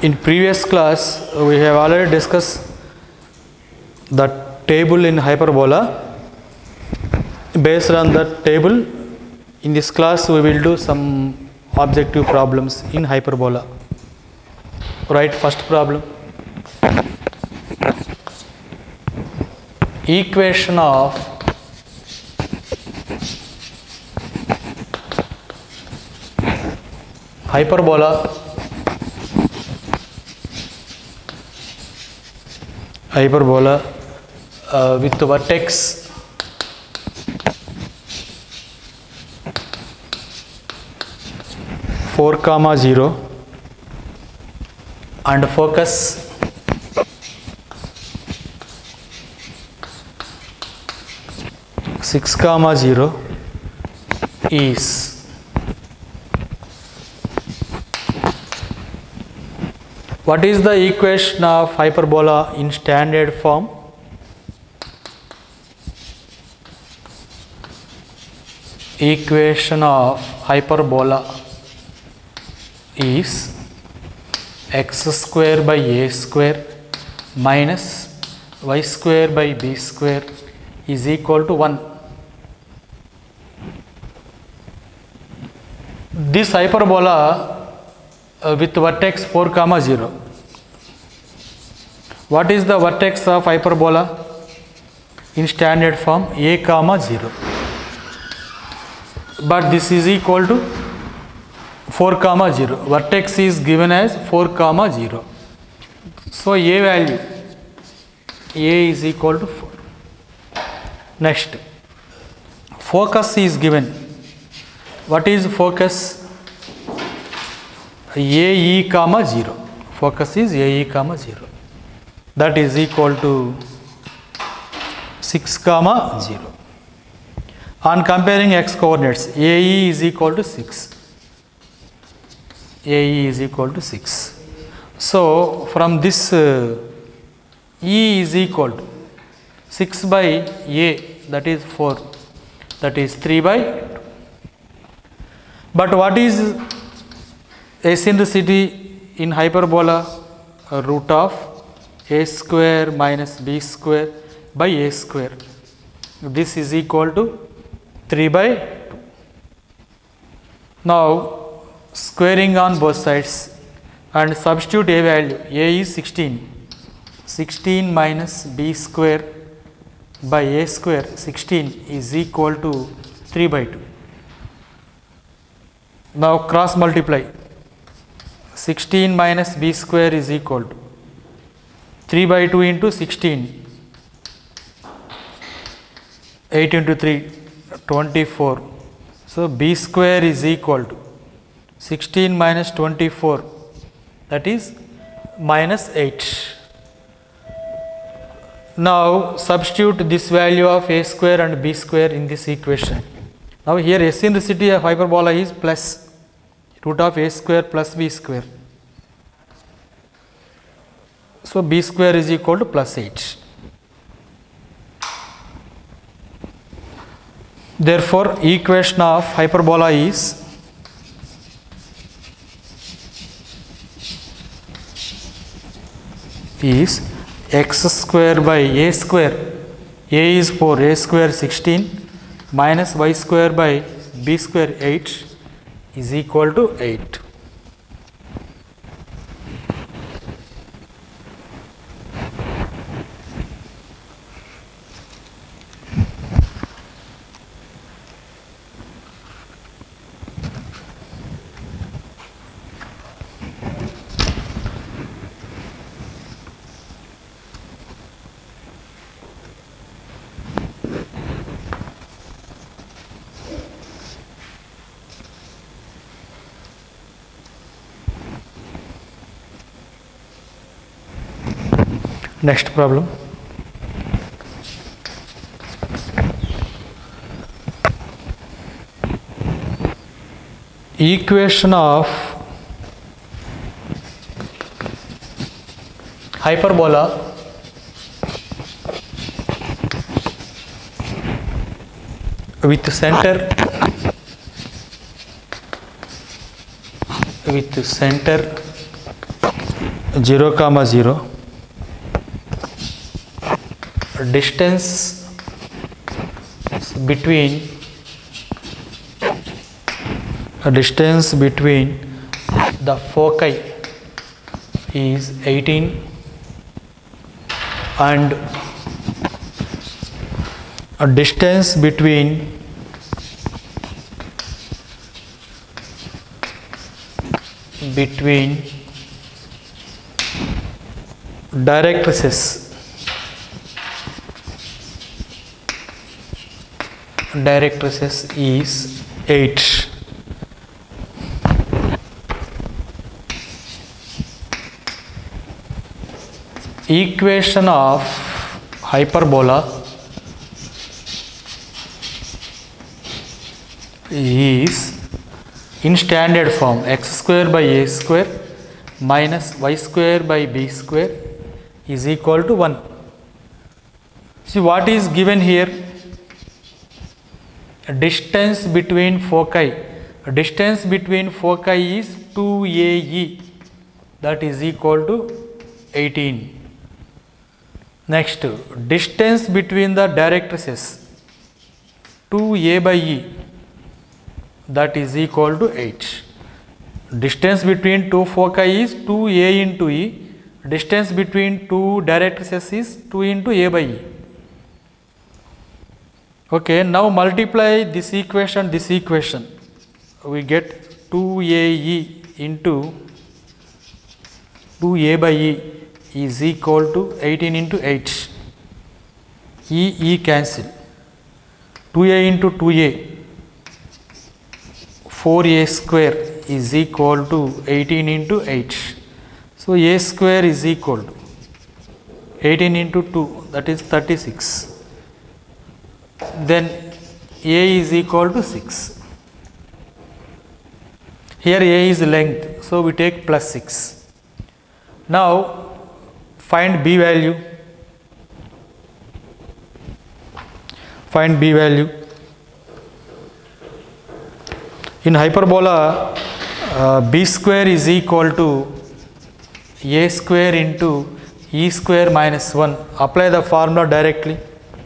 In previous class, we have already discussed the table in hyperbola. Based on that table, in this class we will do some objective problems in hyperbola. Right, first problem. Equation of hyperbola with vertex four comma 0 and focus six comma 0 is what is the equation of hyperbola in standard form? Equation of hyperbola is x square by a square minus y square by b square is equal to 1. This hyperbola with vertex 4 comma 0. What is the vertex of hyperbola in standard form? A comma 0. But this is equal to 4 comma 0. Vertex is given as 4 comma 0. So a value, a is equal to 4. Next, focus is given. What is focus? AE comma 0. Focus is AE comma 0. That is equal to 6 comma 0. On comparing x coordinates, AE is equal to 6. AE is equal to 6. So from this E is equal to 6 by A, that is 4, that is 3 by 2. But what is eccentricity in hyperbola? Root of a square minus b square by a square. This is equal to 3 by 2. Now squaring on both sides and substitute a value. A is 16. 16 minus b square by a square, 16 is equal to 3 by 2. Now cross multiply. 16 minus b square is equal to 3 by 2 into 16. 8 into 3, 24. So b square is equal to 16 minus 24, that is minus 8. Now substitute this value of a square and b square in this equation. Now here eccentricity of hyperbola is plus root of a square plus b square. So b square is equal to plus 8. Therefore equation of hyperbola is x square by a square. A is 4, a square 16 minus y square by b square 8 is equal to 8. Next problem. Equation of hyperbola with center 0, 0. Distance between the foci is 18 and a distance between directrices is 8. Equation of hyperbola is in standard form x square by a square minus y square by b square is equal to 1. See what is given here? Distance between foci. Distance between foci is 2AE, that is equal to 18. Next, distance between the directrices 2A by E, that is equal to 8. Distance between two foci is 2A into E. Distance between two directrices is 2 into A by E. Okay, now multiply this equation, we get 2AE into 2A by E is equal to 18 into 8. E cancel. 2A into 2A, 4A square is equal to 18 into 8. So A square is equal to 18 into 2, that is 36. Then A is equal to 6. Here A is length, so we take plus 6. Now find B value. In hyperbola, B square is equal to A square into E square minus 1. Apply the formula directly.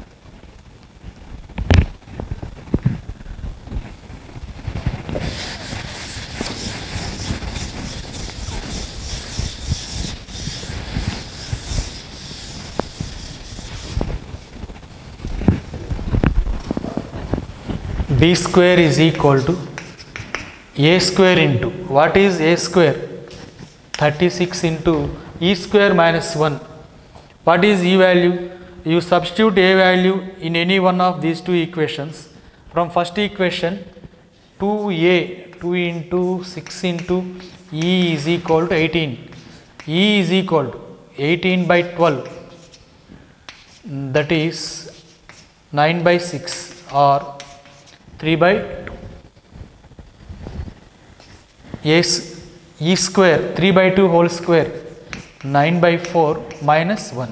B square is equal to A square into, what is A square? 36 into E square minus 1. What is E value? You substitute A value in any one of these two equations. From first equation, 2A, 2 into 6 into E is equal to 18. E is equal to 18 by 12, that is 9 by 6 or 3 by 2. Yes, E square 3 by 2 whole square, 9 by 4 minus 1.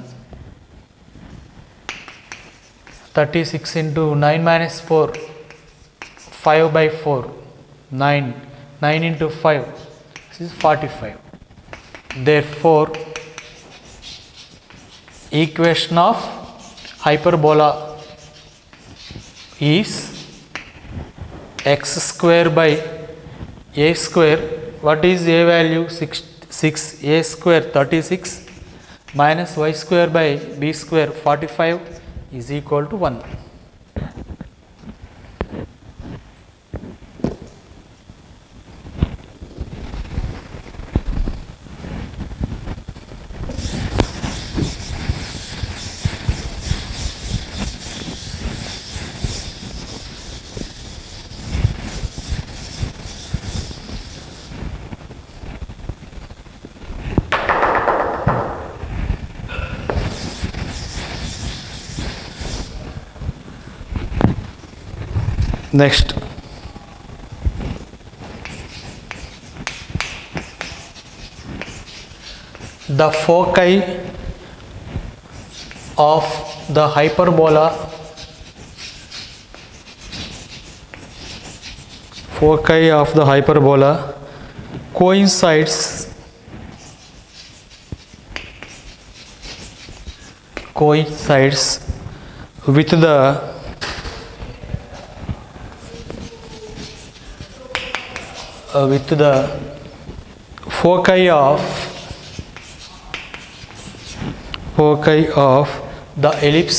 36 into 9 minus 4, 5 by 4, 9. 9 into 5, this is 45. Therefore, equation of hyperbola is x square by A square. What is A value? 6. A square 36 minus y square by B square 45 is equal to 1. Next, the foci of the hyperbola coincides coincides with the foci of the ellipse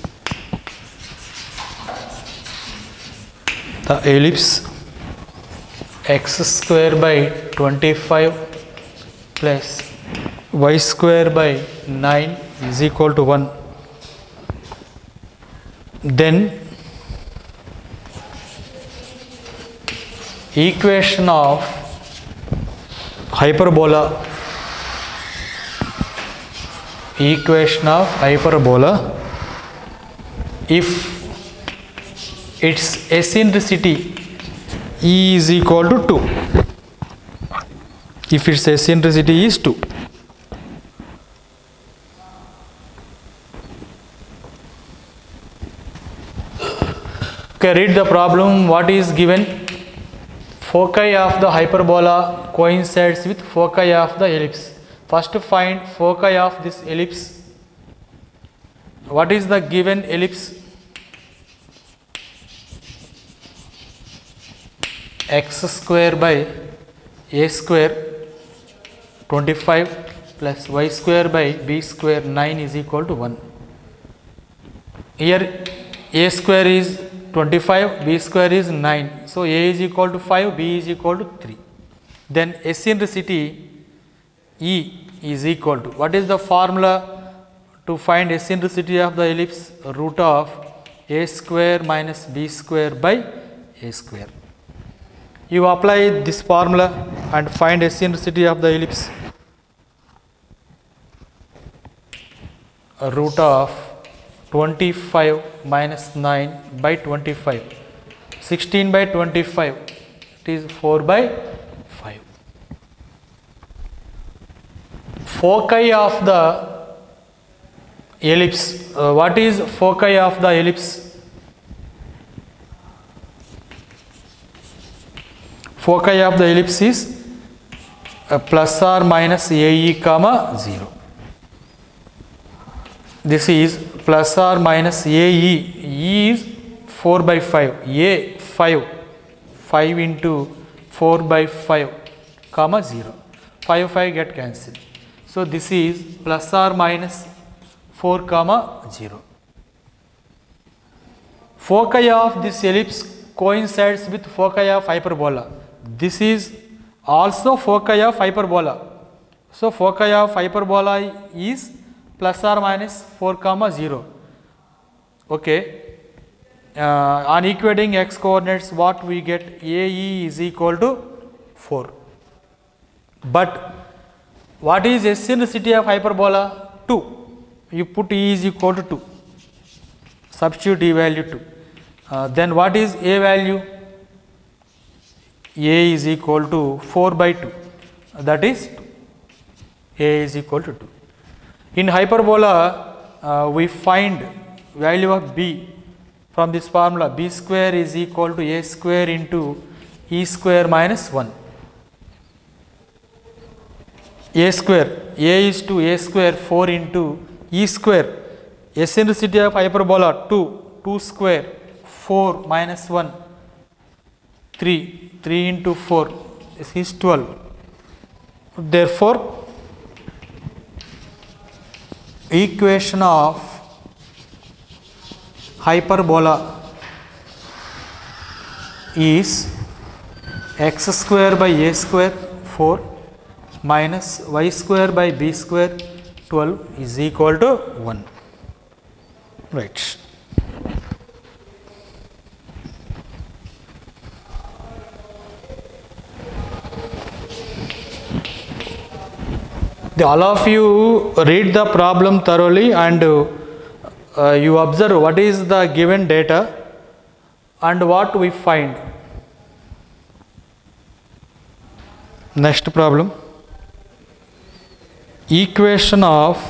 x square by 25 plus y square by 9 is equal to 1, then equation of hyperbola if its eccentricity E is equal to 2, if its eccentricity is 2. Okay, read the problem. What is given? Foci of the hyperbola coincides with foci of the ellipse. First find foci of this ellipse. What is the given ellipse? X square by a square 25 plus y square by b square 9 is equal to 1. Here a square is 25, b square is 9. So a is equal to 5, b is equal to 3. Then eccentricity E is equal to, what is the formula to find eccentricity of the ellipse? Root of a square minus b square by a square. You apply this formula and find eccentricity of the ellipse. Root of 25 minus 9 by 25, 16 by 25, it is 4 by 5. Foci of the ellipse, what is foci of the ellipse? Foci of the ellipse is plus or minus AE comma 0. This is plus or minus AE. E is 4 by 5. A 5. 5 into 4 by 5 comma 0. 5 get cancelled. So this is plus or minus 4 comma 0. Foci of this ellipse coincides with foci of hyperbola. This is also foci of hyperbola. So foci of hyperbola is plus or minus 4 comma 0. Okay. On equating x coordinates, what we get? AE is equal to 4. But what is eccentricity of hyperbola? 2. You put E is equal to 2. Substitute E value 2. Then what is A value? A is equal to 4 by 2. That is 2. A is equal to 2. In hyperbola, we find value of B from this formula. B square is equal to A square into E square minus 1. A square, A is to A square 4 into E square. Eccentricity of hyperbola 2. 2 square 4 minus 1 3. 3 into 4 is 12. Therefore, equation of hyperbola is x square by a square 4 minus y square by b square 12 is equal to 1. Right. All of you read the problem thoroughly and you observe what is the given data and what we find. Next problem. Equation of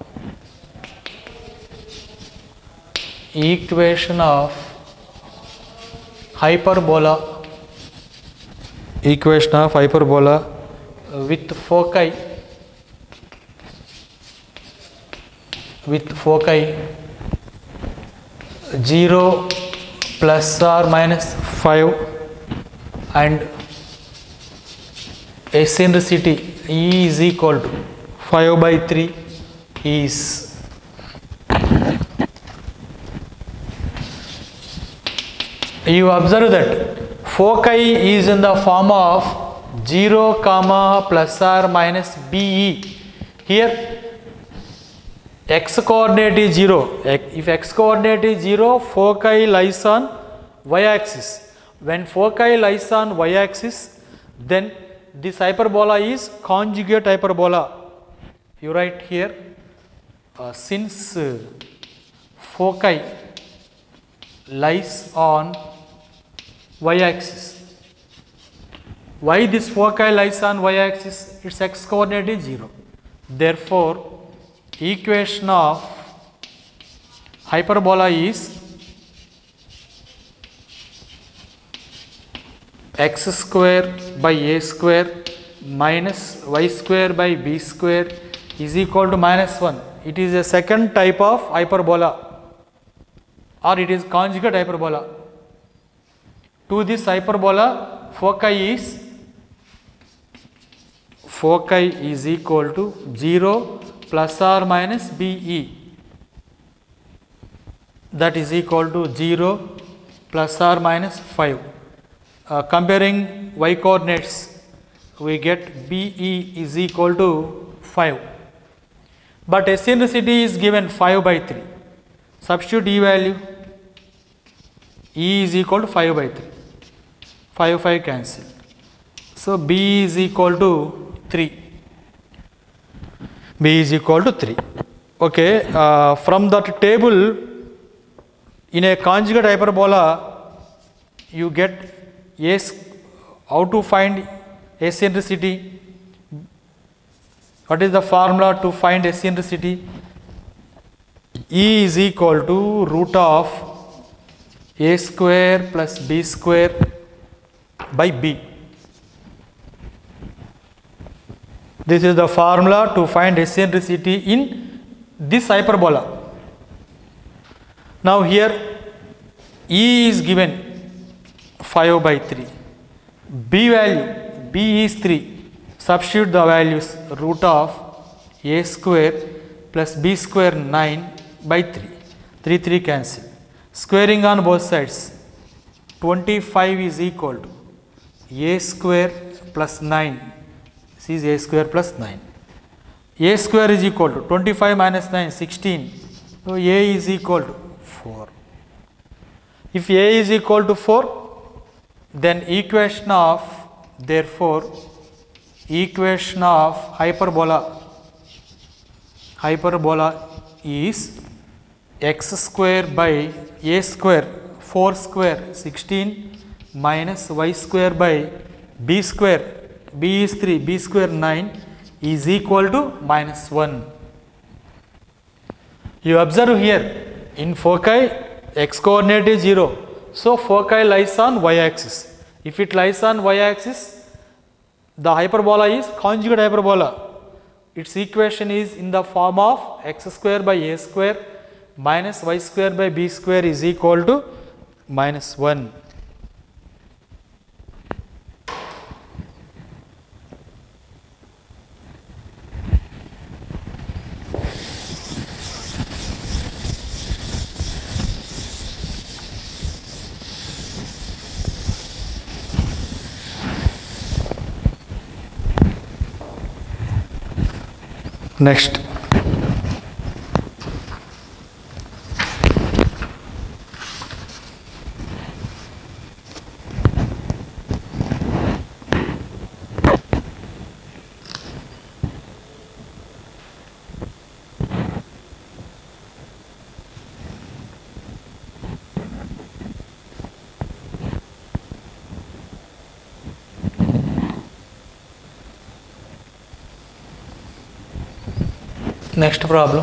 hyperbola. Equation of hyperbola with foci with foci 0 plus or minus 5 and eccentricity E is equal to 5 by 3 is you observe that foci is in the form of 0 comma plus or minus BE. Here x coordinate is 0. If x coordinate is 0, foci lies on y axis. When foci lies on y axis, then this hyperbola is conjugate hyperbola. You write here since foci lies on y axis. Why this foci lies on y axis? Its x coordinate is 0. Therefore, equation of hyperbola is x square by a square minus y square by b square is equal to minus 1. It is a second type of hyperbola, or it is conjugate hyperbola. To this hyperbola, foci is equal to 0 plus or minus BE, that is equal to 0 plus or minus 5. Comparing y coordinates, we get BE is equal to 5, but eccentricity is given 5 by 3. Substitute E value, E is equal to 5 by 3, 5 cancel. So B is equal to 3. B is equal to 3. Okay, from that table, in a conjugate hyperbola, you get how to find eccentricity. What is the formula to find eccentricity? E is equal to root of a square plus b square by b. This is the formula to find eccentricity in this hyperbola. Now here E is given 5 by 3. B value, B is 3. Substitute the values, root of a square plus b square 9 by 3. 3 cancel. Squaring on both sides, 25 is equal to a square plus 9. This is a square plus 9. A square is equal to 25 minus 9, 16. So a is equal to 4. If a is equal to 4, then equation of hyperbola is x square by a square 4 square 16 minus y square by b square, b is 3, b square 9 is equal to minus 1. You observe here in foci x coordinate is 0. So foci lies on y axis. If it lies on y axis, the hyperbola is conjugate hyperbola. Its equation is in the form of x square by a square minus y square by b square is equal to minus 1. Next, next problem.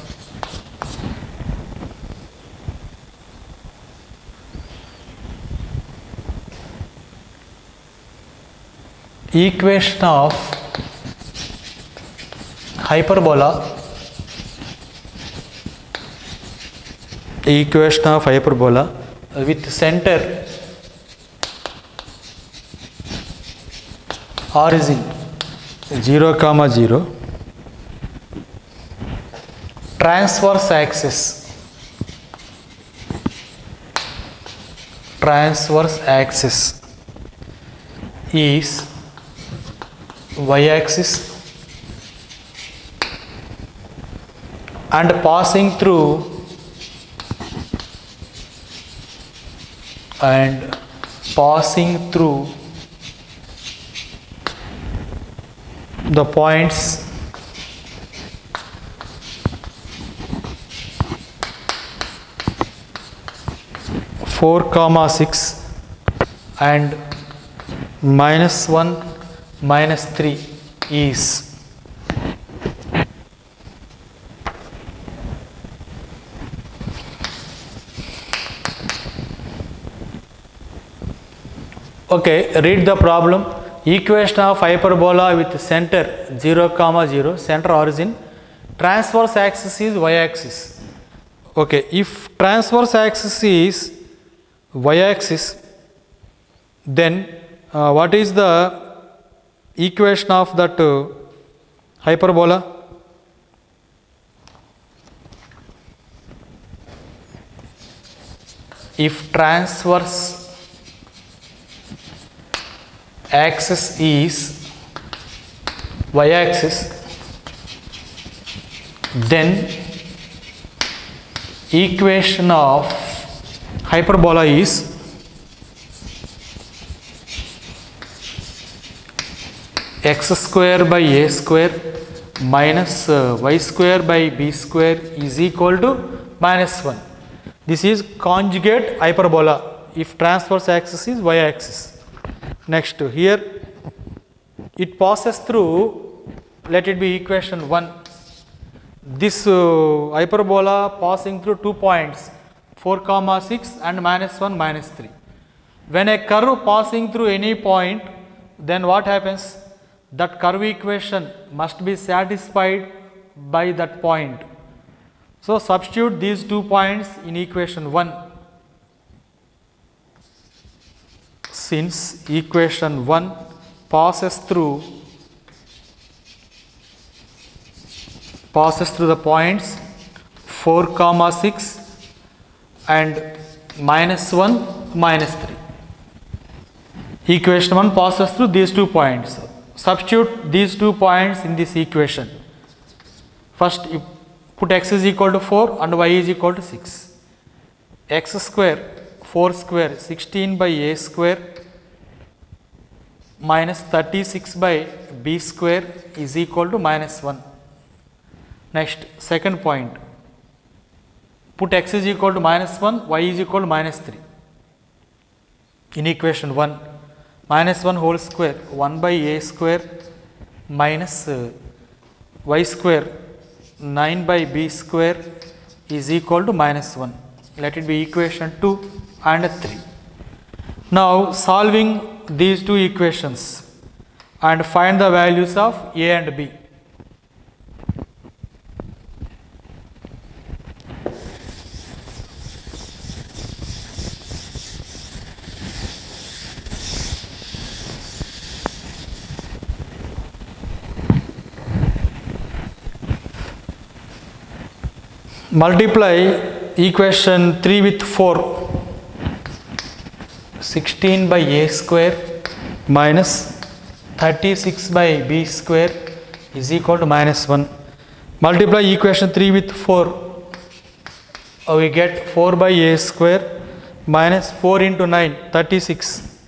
Equation of hyperbola equation of hyperbola with center origin 0, 0, transverse axis is y-axis and passing through the points 4, 6 and -1, -3 is okay. Read the problem. Equation of hyperbola with center 0, 0, center origin, transverse axis is y-axis. Okay, if transverse axis is y-axis, then what is the equation of that hyperbola? If transverse axis is y-axis, then equation of hyperbola is x square by a square minus y square by b square is equal to -1. This is conjugate hyperbola if transverse axis is y-axis. Next, here it passes through, let it be equation 1. This hyperbola passing through 2 points 4, 6 and -1, -3. When a curve passing through any point, then what happens? That curve equation must be satisfied by that point. So substitute these 2 points in equation 1. Since equation 1 passes through the points 4, 6 and -1, -3. Equation 1 passes through these 2 points. Substitute these 2 points in this equation. First, you put x is equal to 4 and y is equal to 6. X square 4 square 16 by a square minus 36 by b square is equal to -1. Next, second point, put x is equal to -1, y is equal to -3 in equation 1. -1 whole square 1 by a square minus y square 9 by b square is equal to -1. Let it be equation 2 and 3. Now solving these 2 equations and find the values of a and b. Multiply equation 3 with 4. 16 by a square minus 36 by b square is equal to -1. Multiply equation 3 with 4. We get 4 by a square minus 4 into 9, 36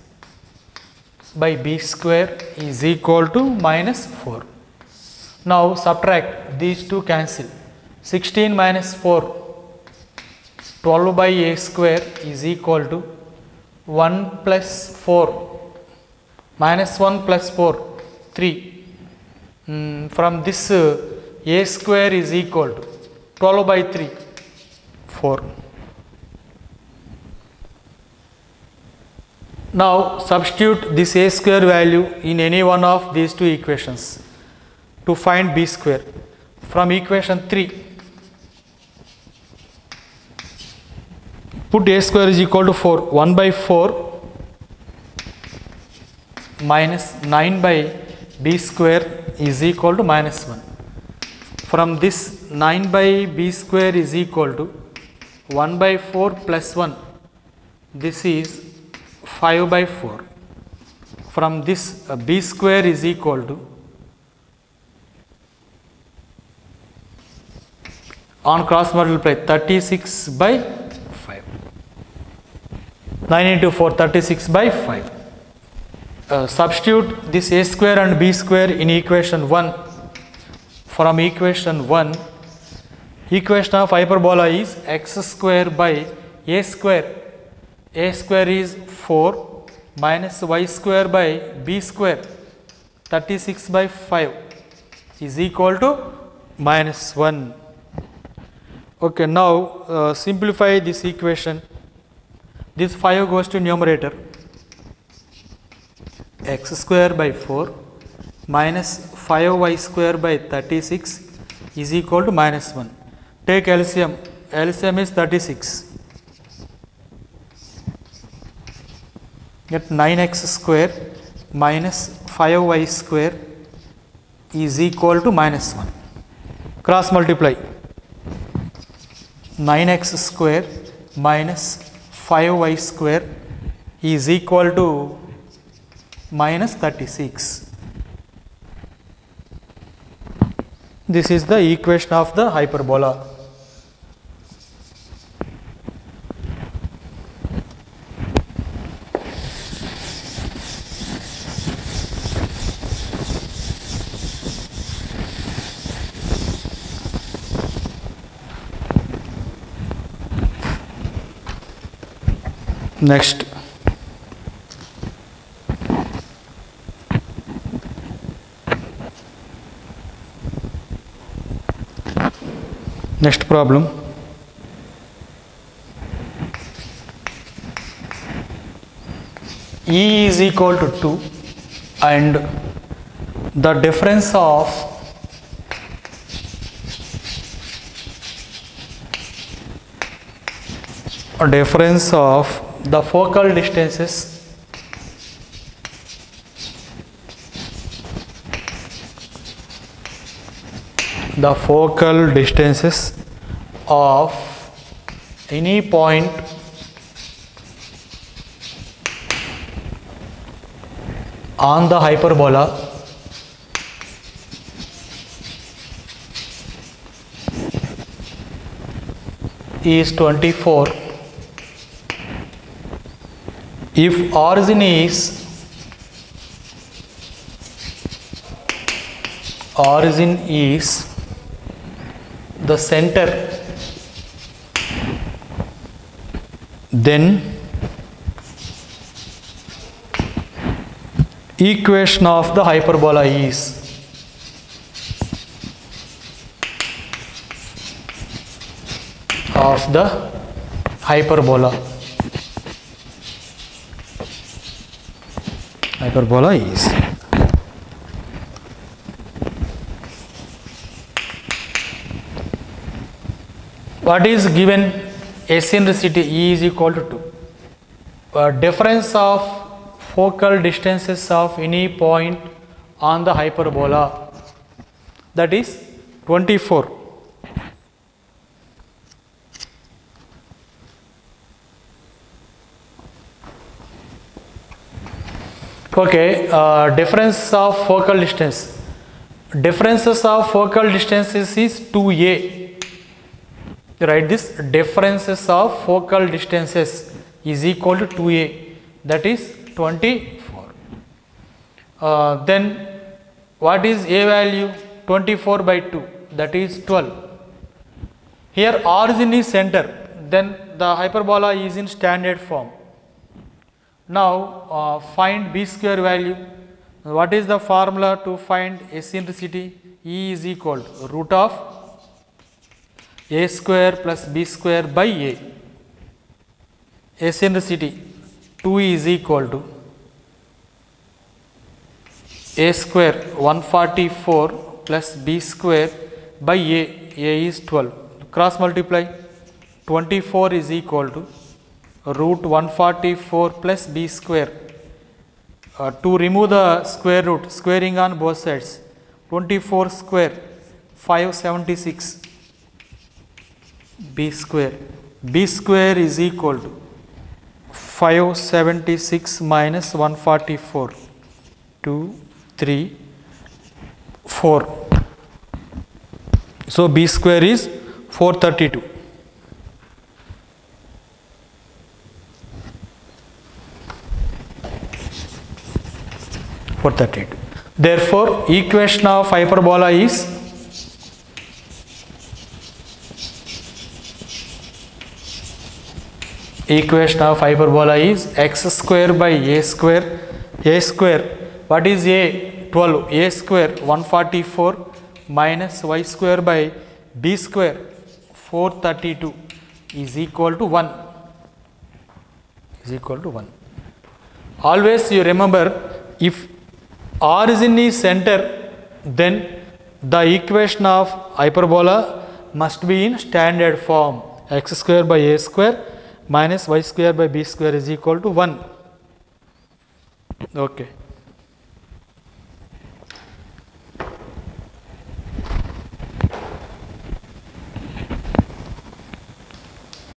by b square is equal to -4. Now subtract, these two cancel. 16 minus 4, 12 by a square is equal to 1 plus 4, minus 1 plus 4, 3. From this a square is equal to 12 by 3, 4. Now substitute this a square value in any one of these 2 equations to find b square. From equation 3, Put a square is equal to 4. 1 by 4 minus 9 by b square is equal to minus 1. From this 9 by b square is equal to 1 by 4 plus 1. This is 5 by 4. From this b square is equal to, on cross multiply, 36 by 5. 9 into 4, 36 by 5. Substitute this a square and b square in equation 1. From equation 1, equation of hyperbola is x square by a square. A square is 4 minus y square by b square. 36 by 5 is equal to minus 1. Okay, now simplify this equation. This 5 goes to numerator. X square by 4 minus 5y square by 36 is equal to minus 1. Take LCM. LCM is 36. Get 9x square minus 5y square is equal to minus 1. Cross multiply. 9x square minus 5y square is equal to minus 36. This is the equation of the hyperbola. Next, next problem. E is equal to 2 and the difference of the focal distances of any point on the hyperbola is 24 if origin is the center, then equation of the hyperbola is of the hyperbola is what is given eccentricity E is equal to 2. Difference of focal distances of any point on the hyperbola, that is 24. Okay, difference of focal distance. Differences of focal distances is 2a. Write this, differences of focal distances is equal to 2a, that is 24. Then what is a value? 24 by 2, that is 12. Here origin is center, then the hyperbola is in standard form. Now find b square value. What is the formula to find eccentricity? E is equal to root of a square plus b square by a. Eccentricity 2 is equal to a square 144 plus b square by a is 12. Cross multiply. 24 is equal to root 144 plus b square. To remove the square root, squaring on both sides, 24 square 576 b square. B square is equal to 576 minus 144, 2, 3, 4. So b square is 432. Therefore, equation of hyperbola is x square by a square. A square, what is a? 12. A square 144 minus y square by b square 432 is equal to 1. Always you remember, if origin is center, then the equation of hyperbola must be in standard form. X square by a square minus y square by b square is equal to 1. Okay.